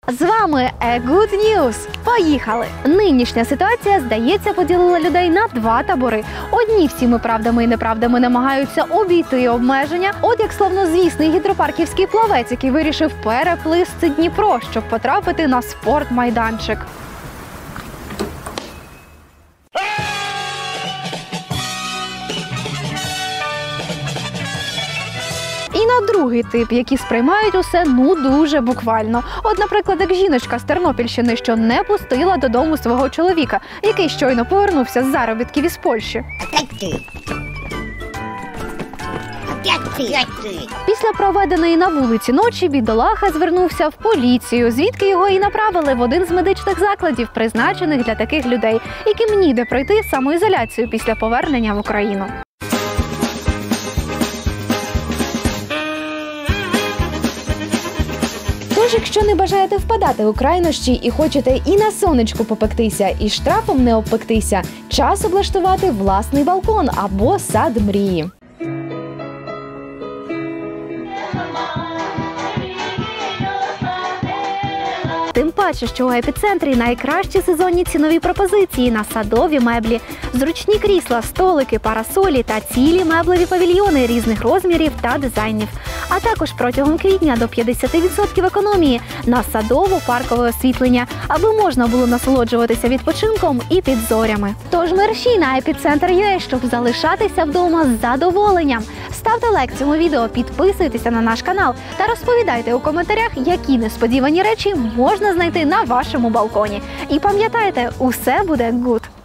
З вами A Good News. Поїхали! Нинішня ситуація, здається, поділила людей на два табори. Одні всіми правдами і неправдами намагаються обійти обмеження, от як славнозвісний гідропарківський плавець, який вирішив перепливсти Дніпро, щоб потрапити на спортмайданчик. І на другий тип, які сприймають усе дуже буквально. От, наприклад, як жіночка з Тернопільщини, що не пустила додому свого чоловіка, який щойно повернувся з заробітків із Польщі. Після проведеної на вулиці ночі бідолаха звернувся в поліцію, звідки його і направили в один з медичних закладів, призначених для таких людей, яким ніде пройти самоізоляцію після повернення в Україну. Тож, якщо не бажаєте впадати у крайнощі і хочете і на сонечку попектися, і штрафом не обпектися, час облаштувати власний балкон або сад мрії. Тим паче, що у епіцентрі найкращі сезонні цінові пропозиції на садові меблі, зручні крісла, столики, парасолі та цілі меблеві павільйони різних розмірів та дизайнів. А також протягом квітня до 50% економії на садово-паркове освітлення, аби можна було насолоджуватися відпочинком і під зорями. Тож мерщій на епіцентр.ua, щоб залишатися вдома з задоволенням. Ставте лайк цьому відео, підписуйтеся на наш канал та розповідайте у коментарях, які несподівані речі можна знайти на вашому балконі. І пам'ятайте, усе буде гуд!